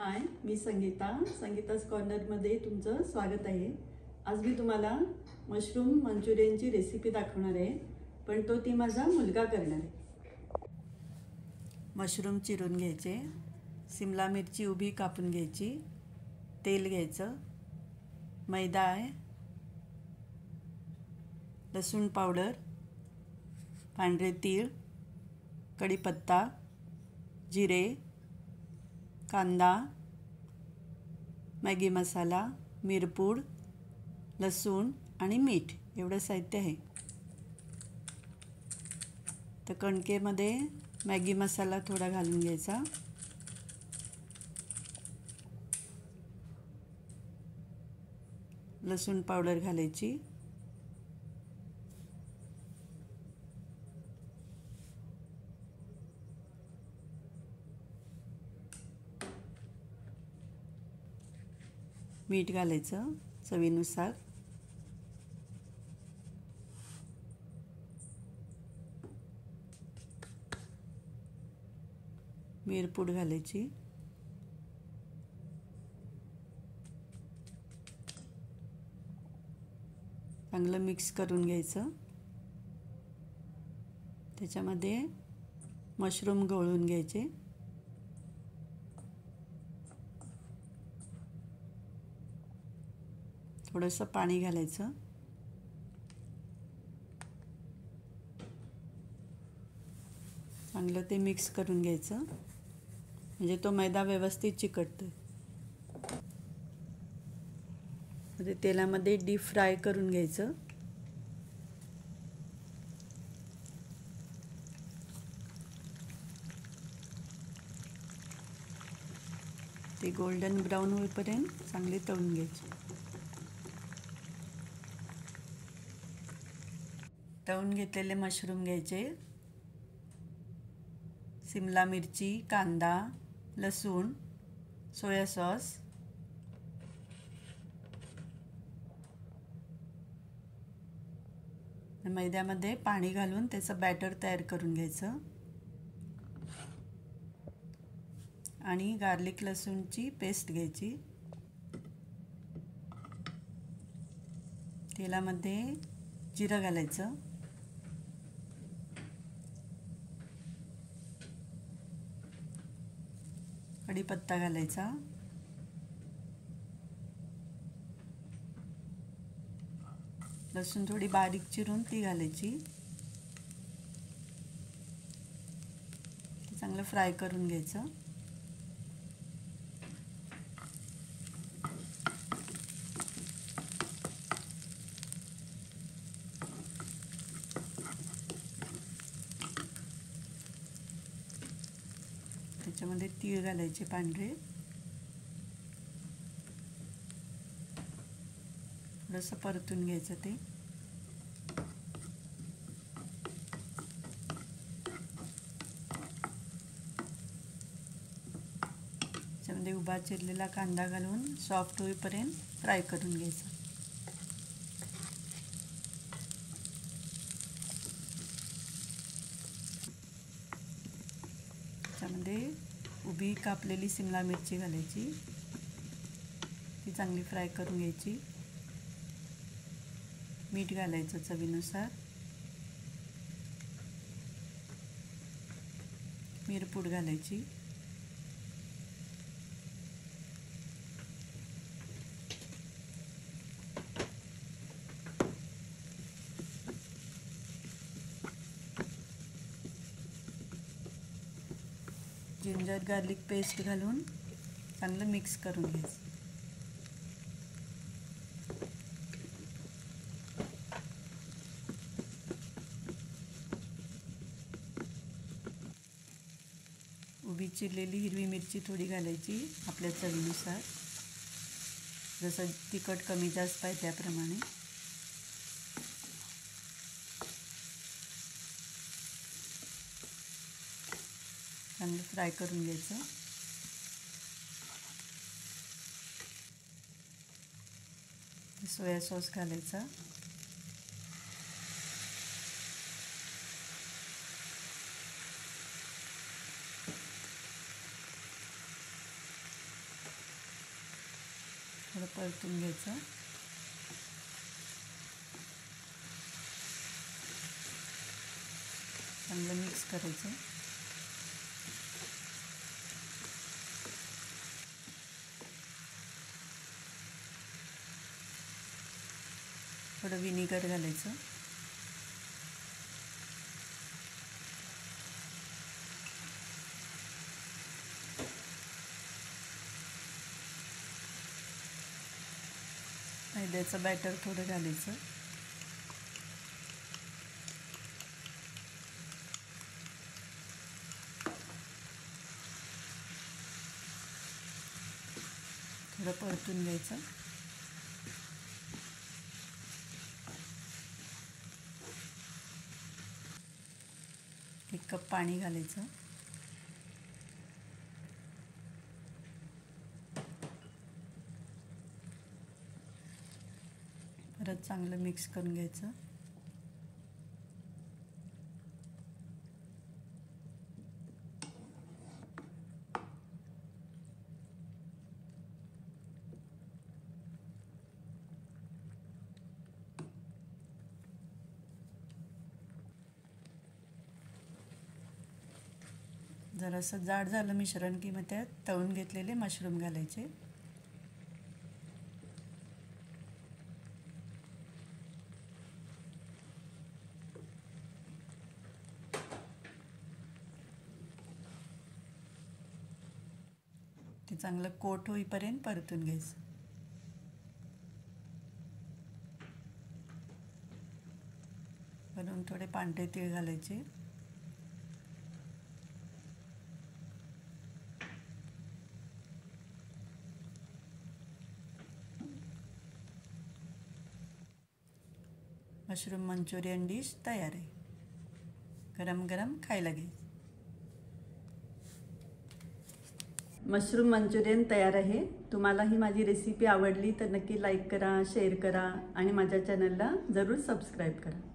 हाय, मी संगीता's कॉर्नरमध्ये तुमचं स्वागत आहे। आज मी तुम्हाला मशरूम मंचुरियनची रेसिपी दाखवणार आहे, पण ती माझा मुलगा करणार आहे। मशरूम चिरून घ्यायचे, शिमला मिरची उभी कापून घ्यायची, तेल घ्यायचं, मैदा आहे, लसूण पावडर, पांढरे तीळ, कढीपत्ता, जिरे, कांदा, मॅगी मसाला, मिरपूड, लसूण आणि मीठ एवढं साहित्य आहे। तर कणकेमध्ये मॅगी मसाला थोडा घालून घ्यायचा, लसूण पावडर घालायची, मीठ घालायचं चवीनुसार, मिरपूड घालायची, चांगलं मिक्स करून घ्यायचं। त्याच्यामध्ये मशरूम घोळून घ्यायचे, थोडंसं पाणी घालायचं, चांगलं ते मिक्स करून घ्यायचं, म्हणजे तो मैदा व्यवस्थित चिकटतो। म्हणजे तेलामध्ये डीप फ्राय करून घ्यायचं। ते गोल्डन ब्राऊन होईपर्यंत चांगले तळून घ्यायचे। तळून घेतलेले मशरूम घ्यायचे, शिमला मिरची, कांदा, लसूण, सोया सॉस, मैद्यामध्ये पाणी घालून त्याचं बॅटर तयार करून घ्यायचं आणि गार्लिक लसूणची पेस्ट घ्यायची। तेलामध्ये जिरं घालायचं, कढीपत्ता घालायचा, लसूण थोडी बारीक चिरून ती घालायची, चांगलं फ्राय करून घ्यायचं। त्याच्यामध्ये तीळ घालायचे पांढरे, थोडंसं परतून घ्यायचं ते। त्याच्यामध्ये उभा चिरलेला कांदा घालून सॉफ्ट होईपर्यंत फ्राय करून घ्यायचं। त्याच्यामध्ये उभी कापलेली शिमला मिरची घालायची, ती चांगली फ्राय करून घ्यायची, मीठ घालायचं चवीनुसार, मिरपूड घालायची, जिंजर गार्लिक पेस्ट घालून चांगलं मिक्स करून घ्यायचं। उभी चिरलेली हिरवी मिरची थोडी घालायची आपल्या चवीनुसार, जसं तिखट कमी जास्त आहे त्याप्रमाणे। चांगलं फ्राय करून घ्यायचं। सोया सॉस घालायचा, थोडं परतून घ्यायचं. चांगलं मिक्स करायचं. थोडं विनेगर घालायचं. मैद्याचं बॅटर थोडं घालायचं. थोडं परतून घ्यायचं. एक कप पाणी घालायचं. परत चांगलं मिक्स करून घ्यायचं. जरासं जाड झालं मिश्रण की मग त्यात तळून घेतलेले मशरूम घालायचे. ते चांगलं कोट होईपर्यंत परतून घ्यायचं. वरून थोडे पांढरे तीळ घालायचे. मशरूम मंचुरियन डिश तयार आहे. गरम गरम खायला घ्यायचं. मशरूम मंचुरियन तयार आहे. तुम्हाला ही माझी रेसिपी आवडली तर नक्की लाईक करा, शेअर करा आणि माझ्या चॅनलला जरूर सबस्क्राईब करा.